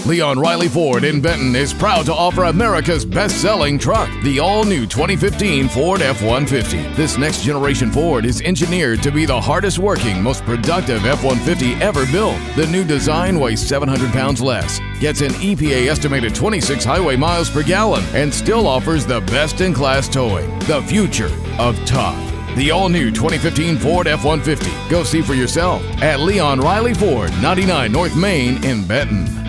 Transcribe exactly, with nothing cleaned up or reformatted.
Leon Riley Ford in Benton is proud to offer America's best-selling truck, the all-new twenty fifteen Ford F one fifty. This next-generation Ford is engineered to be the hardest-working, most productive F one fifty ever built. The new design weighs seven hundred pounds less, gets an E P A estimated twenty-six highway miles per gallon, and still offers the best-in-class towing. The future of tough. The all-new twenty fifteen Ford F one fifty. Go see for yourself at Leon Riley Ford, ninety-nine North Main in Benton.